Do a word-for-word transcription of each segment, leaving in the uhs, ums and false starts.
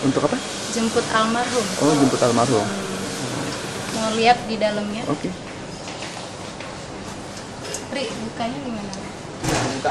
Untuk apa? Jemput almarhum. Oh, jemput almarhum. Mau lihat di dalamnya? Oke. Okay. Ri, bukanya gimana? Buka.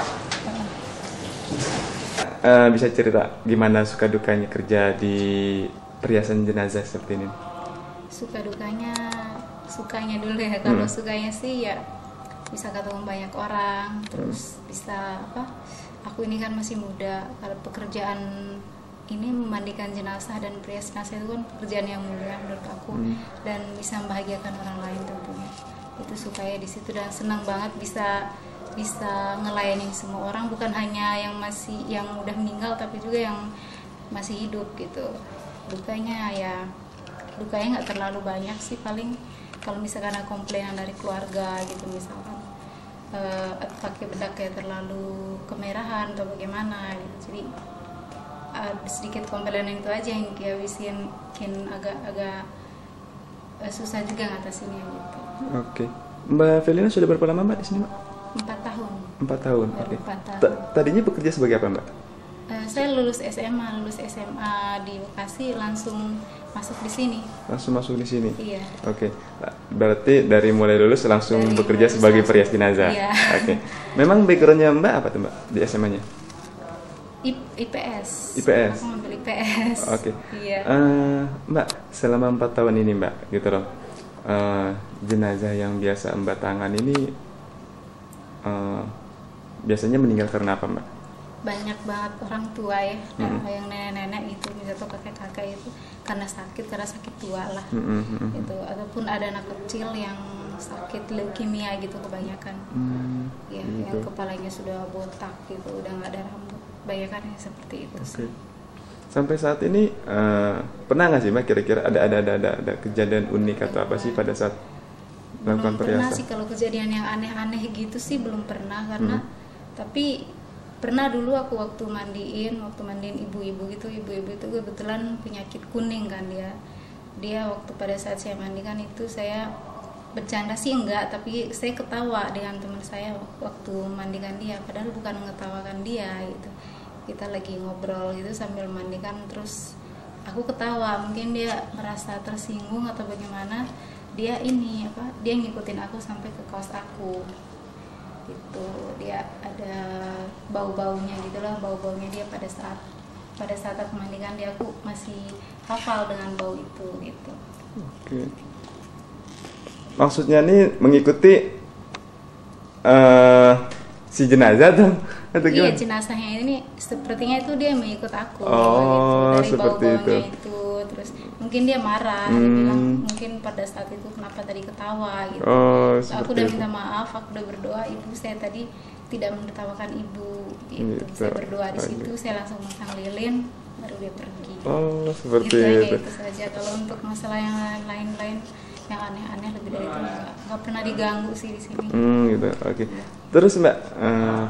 Uh, bisa cerita gimana suka dukanya kerja di perhiasan jenazah seperti ini? Suka dukanya, sukanya dulu ya. Kalau hmm. sukanya sih ya bisa ketemu banyak orang, terus hmm. bisa apa? Aku ini kan masih muda. Kalau pekerjaan ini memandikan jenazah dan perias jenazah itu kan pekerjaan yang mulia menurut aku, hmm. dan bisa membahagiakan orang lain tentunya. Itu sukanya di situ dan senang banget bisa bisa ngelayanin semua orang, bukan hanya yang masih yang udah meninggal tapi juga yang masih hidup gitu. Dukanya ya dukanya nggak terlalu banyak sih, paling kalau misalkan ada komplainan dari keluarga gitu, misalkan uh, pakai bedak kayak terlalu kemerahan atau bagaimana gitu. Jadi uh, sedikit komplainan itu aja yang kayak bikin bikin agak-agak uh, susah juga ngatasinnya gitu. Oke, Mbak Felina sudah berapa lama Mbak di sini Mbak? Empat tahun. Empat tahun. Oke. Okay. Tadinya bekerja sebagai apa Mbak? Uh, saya lulus S M A, lulus S M A di Bekasi, langsung masuk di sini. Langsung masuk di sini. Iya. Oke. Okay. Berarti dari mulai lulus langsung dari bekerja sebagai perias jenazah. Iya. Oke. Okay. Memang backgroundnya Mbak apa tuh Mbak di S M A-nya? I P S. I P S. Aku ngambil I P S. Oke. Okay. Iya. Uh, Mbak, selama empat tahun ini Mbak, gitu loh. Uh, jenazah yang biasa Mbak tangan ini uh, biasanya meninggal karena apa Mbak? Banyak banget orang tua ya, mm-hmm. yang nenek-nenek itu, atau kakek-kakek itu karena sakit, karena sakit tua lah, mm-hmm. gitu. Ataupun ada anak kecil yang sakit leukemia gitu kebanyakan, mm-hmm. ya, gitu. Yang kepalanya sudah botak gitu, udah nggak ada rambut, banyakan yang seperti itu. Okay. Sampai saat ini uh, pernah nggak sih Mbak kira-kira ada ada ada ada, ada kejadian unik atau apa sih pada saat melakukan perhiasan? Belum pernah sih kalau kejadian yang aneh-aneh gitu sih belum pernah, karena hmm. tapi pernah dulu aku waktu mandiin waktu mandiin ibu-ibu gitu, ibu-ibu itu kebetulan penyakit kuning kan, dia dia waktu pada saat saya mandikan itu saya bercanda sih enggak, tapi saya ketawa dengan teman saya waktu mandikan dia, padahal bukan mengetawakan dia gitu. Kita lagi ngobrol gitu sambil mandikan, terus aku ketawa, mungkin dia merasa tersinggung atau bagaimana, dia ini apa dia ngikutin aku sampai ke kaos aku gitu. Dia ada bau-baunya gitulah, bau-baunya dia pada saat pada saat aku mandikan dia, aku masih hafal dengan bau itu gitu. Oke. Maksudnya nih mengikuti uh, si jenazah tuh atau iya, gimana? jenazahnya ini sepertinya itu dia mengikut aku, oh, gitu. Dari bau-baunya itu. itu, terus mungkin dia marah, hmm. dia bilang mungkin pada saat itu kenapa tadi ketawa gitu. Oh, aku udah minta maaf, aku udah berdoa, ibu saya tadi tidak menertawakan ibu gitu. Gitu. Saya berdoa di situ, okay. Saya langsung masang lilin, baru dia pergi. Oh, seperti gitu, itu. Itu saja. Kalau untuk masalah yang lain-lain yang aneh-aneh lebih dari itu nggak, nggak pernah diganggu sih di sini. Hmm, gitu. Oke. Okay. Ya. Terus Mbak, uh,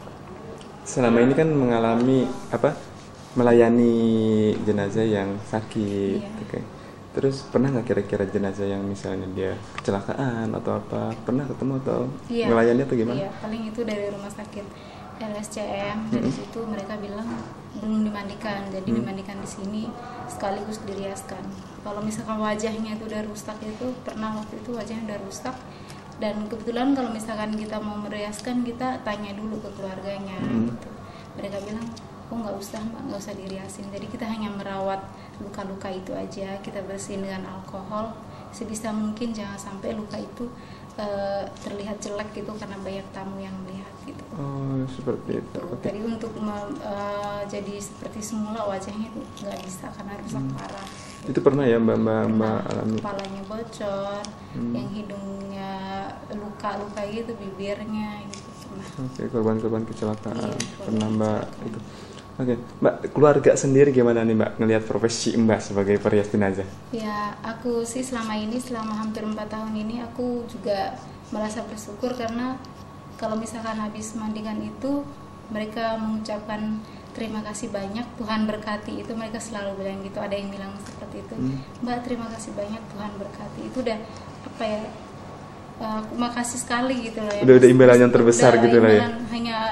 selama ini kan mengalami apa? Melayani jenazah yang sakit. Iya. Oke. Okay. Terus pernah nggak kira-kira jenazah yang misalnya dia kecelakaan atau apa? Pernah ketemu atau iya. melayani atau gimana? Iya, paling itu dari rumah sakit R S C M, dari mm-hmm. situ mereka bilang belum dimandikan, jadi mm-hmm. dimandikan di sini sekaligus diriaskan. Kalau misalkan wajahnya itu udah rusak, itu pernah waktu itu wajahnya udah rusak, dan kebetulan kalau misalkan kita mau meriaskan kita tanya dulu ke keluarganya, mm-hmm. gitu. Mereka bilang, oh nggak usah mbak, nggak usah diriasin, jadi kita hanya merawat luka-luka itu aja, kita bersihin dengan alkohol sebisa mungkin, jangan sampai luka itu uh, terlihat jelek gitu karena banyak tamu yang melihat gitu. Oh seperti itu. Okay. Jadi untuk uh, jadi seperti semula wajahnya itu nggak bisa karena rusak hmm. parah. Itu pernah ya mbak mbak mbak alami? Kepalanya bocor, hmm. yang hidungnya luka-luka gitu, bibirnya gitu pernah. Oke, okay, korban-korban kecelakaan iya, pernah mbak itu. Oke, okay. Mbak, keluarga sendiri gimana nih Mbak ngelihat profesi Mbak sebagai perias jenazah? Ya, aku sih selama ini, selama hampir empat tahun ini aku juga merasa bersyukur karena kalau misalkan habis mandikan itu mereka mengucapkan terima kasih banyak, Tuhan berkati, itu mereka selalu bilang gitu. Ada yang bilang seperti itu, hmm. Mbak terima kasih banyak, Tuhan berkati, itu udah apa ya, uh, makasih sekali gitu loh ya. Udah udah imbalan yang terbesar udah, gitu lah ya. Hanya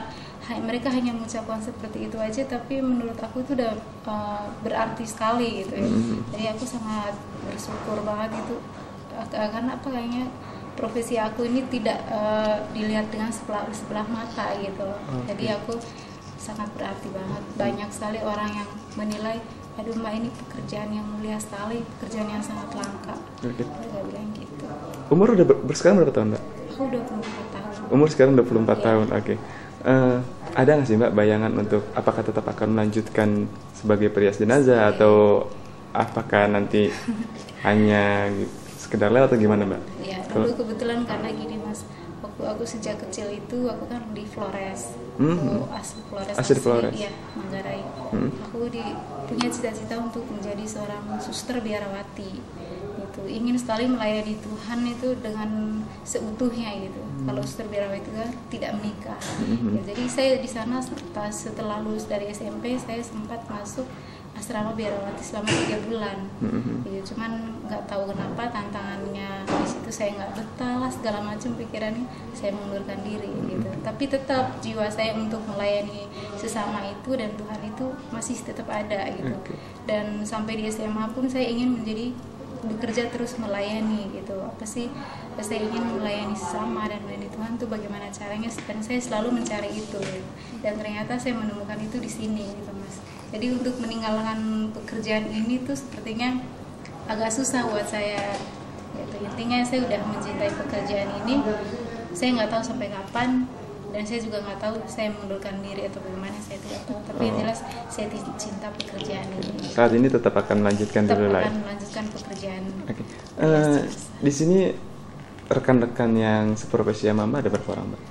ha- mereka hanya mengucapkan seperti itu aja, tapi menurut aku itu udah uh, berarti sekali gitu ya. Mhm. Jadi aku sangat bersyukur banget itu. Uh, karena apa, kayaknya profesi aku ini tidak uh, dilihat dengan sebelah sebelah mata gitu loh. Oke. Jadi aku sangat berarti banget. Banyak sekali orang yang menilai, aduh mbak ini pekerjaan yang mulia sekali, pekerjaan yang sangat langka. Oke. Mereka bilang gitu. Umur udah ber- sekarang berapa tahun mbak? Aku dua puluh empat tahun. Umur sekarang dua puluh empat Iya. tahun, oke. Eh, ada nggak sih mbak bayangan untuk apakah tetap akan melanjutkan sebagai perias jenazah atau apakah nanti hanya sekedar lewat atau gimana mbak? Ya, Kalau- dulu kebetulan karena gini mas, waktu aku sejak kecil itu aku kan di Flores, Hmm. aku asli Flores, Asli Flores. iya Manggarai. Hmm. Aku di, punya cita-cita untuk menjadi seorang suster biarawati. Gitu. Ingin sekali melayani Tuhan itu dengan seutuhnya gitu. Hmm. Kalau suster biarawati itu kan tidak menikah. Hmm. Ya, jadi saya di sana pas setelah lulus dari S M P saya sempat masuk asrama biarawati selama tiga bulan. Mhm. Gitu. Cuman nggak tahu kenapa tantangannya di situ saya nggak betah lah, segala macam pikirannya, saya mengundurkan diri gitu. Tapi tetap jiwa saya untuk melayani sesama itu dan Tuhan itu masih tetap ada gitu. Oke. Dan sampai di S M A pun saya ingin menjadi bekerja terus melayani gitu. Apa sih, saya ingin melayani sesama dan melayani Tuhan tuh bagaimana caranya, dan saya selalu mencari itu gitu. Dan ternyata saya menemukan itu di sini gitu mas. Jadi untuk meninggalkan pekerjaan ini tuh sepertinya agak susah buat saya gitu. Intinya saya udah mencintai pekerjaan ini, saya nggak tahu sampai kapan, dan saya juga nggak tahu saya mengundurkan diri atau bagaimana, saya tidak tahu. Tapi yang Oh. jelas saya cinta pekerjaan ini. Saat ini tetap akan melanjutkan Tetap dulu lah. akan melanjutkan pekerjaan. Oke. Eh, di sini rekan-rekan yang seprofesi sama mbak ada berapa orang mbak?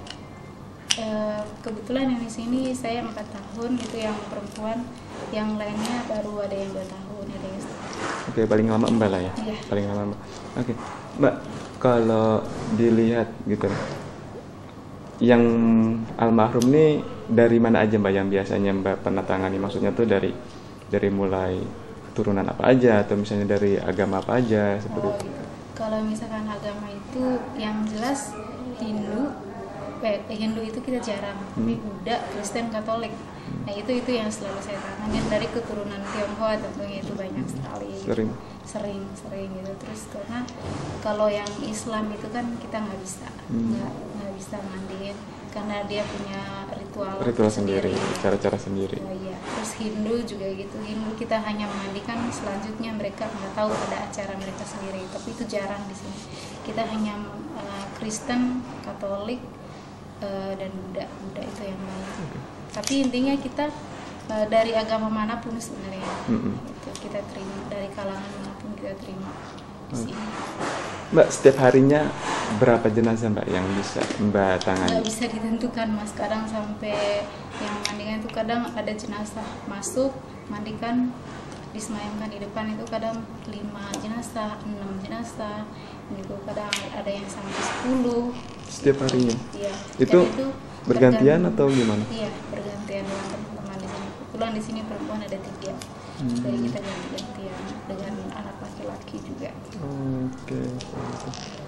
Eh, kebetulan yang di sini saya empat tahun gitu, yang perempuan, yang lainnya baru ada yang dua tahun, ada yang setengah. Oke, paling lama mbak lah ya. Iya. Paling lama mbak. Oke, mbak kalau dilihat gitu, yang almarhum nih dari mana aja mbak yang biasanya mbak pernah tangani? Maksudnya tuh dari dari mulai turunan apa aja atau misalnya dari agama apa aja seperti Oh, itu? gitu. Kalau misalkan agama itu yang jelas Hindu, eh, Hindu itu kita jarang, tapi Buddha, Kristen, Katolik. Nah itu itu yang selalu saya tangani. Dari keturunan Tionghoa tentunya itu banyak sekali. Sering. sering sering gitu. Terus karena kalau yang Islam itu kan kita nggak bisa Hmm. nggak nggak bisa mandiin karena dia punya ritual Ritual sendiri, cara-cara sendiri. Oh, iya. Terus Hindu juga gitu, Hindu kita hanya memandikan, selanjutnya mereka nggak tahu ada acara mereka sendiri, tapi itu jarang di sini. Kita hanya uh, Kristen, Katolik, uh, dan Buddha. Buddha itu yang banyak. Tapi intinya kita uh, dari agama manapun sebenarnya, Mm-mm. itu kita terima, dari kalangan manapun kita terima di sini. Mbak setiap harinya berapa jenazah mbak yang bisa mbak Nggak tangani? bisa ditentukan mas, kadang sampai yang mandikan itu kadang ada jenazah masuk, mandikan, disemayamkan di depan itu kadang lima jenazah, enam jenazah gitu, kadang ada yang sampai sepuluh. Setiap harinya? Iya. Itu Dan bergantian bergan- atau gimana? Iya, bergantian dengan teman-teman di sini. Kebetulan di sini perempuan ada tiga, Hmm. jadi kita ganti-gantian dengan anak laki-laki juga. Oke. oke.